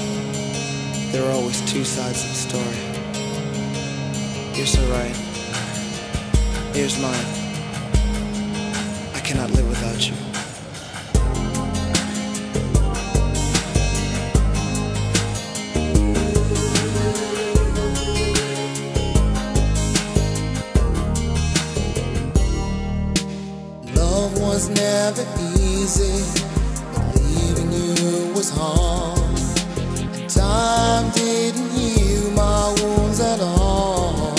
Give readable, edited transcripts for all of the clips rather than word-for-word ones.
There are always two sides of the story. You're so right. Here's mine. I cannot live without you. Love was never easy, but leaving you was hard. And time didn't heal my wounds at all.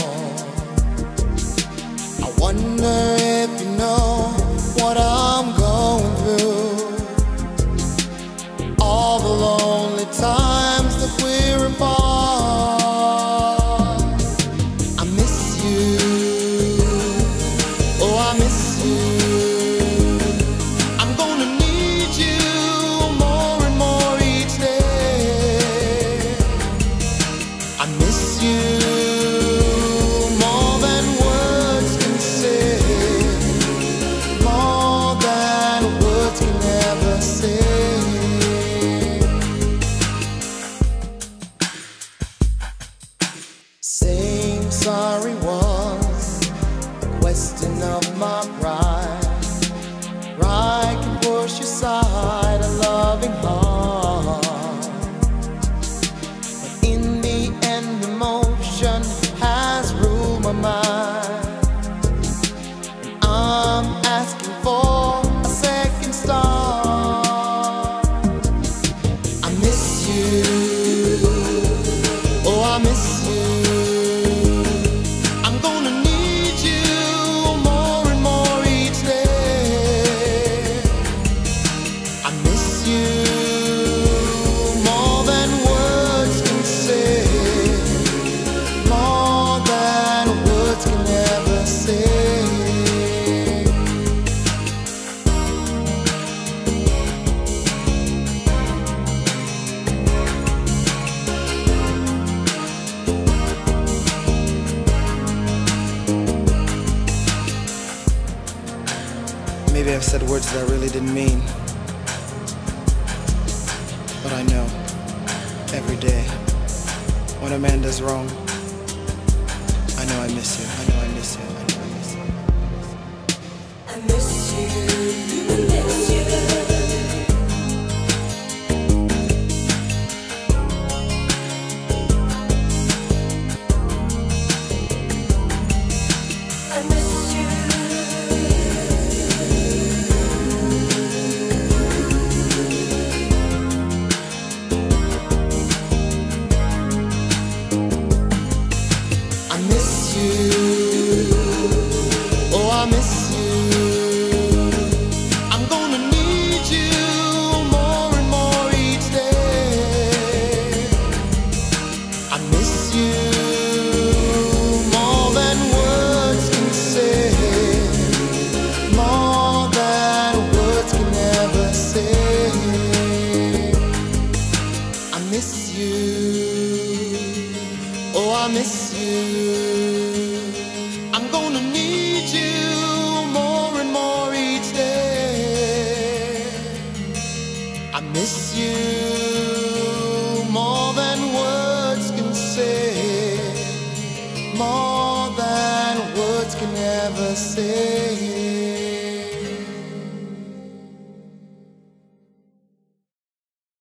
I wonder if you know what I'm going through. All the lonely times that we're apart. I miss you. Oh, I miss you. I miss you more than words can say, more than words can ever say. Saying sorry was a question of my pride. Pride can push aside a loving heart. Has ruled my mind, and I'm asking for a second start. I miss you. Oh, I miss you. I'm gonna need you more and more each day. I miss you more than words can say, more than words can ever say. Maybe I've said words that I really didn't mean, but I know every day when a man does wrong, I know I miss you. I know I miss you. I know I miss you. I miss you. I miss you. I miss you. I miss you. Oh, I miss you. I'm gonna need you more and more each day. I miss you more than words can say, more than words can ever say. I miss you. Oh, I miss you. I'm gonna need you more and more each day. I miss you more than words can say, more than words can ever say.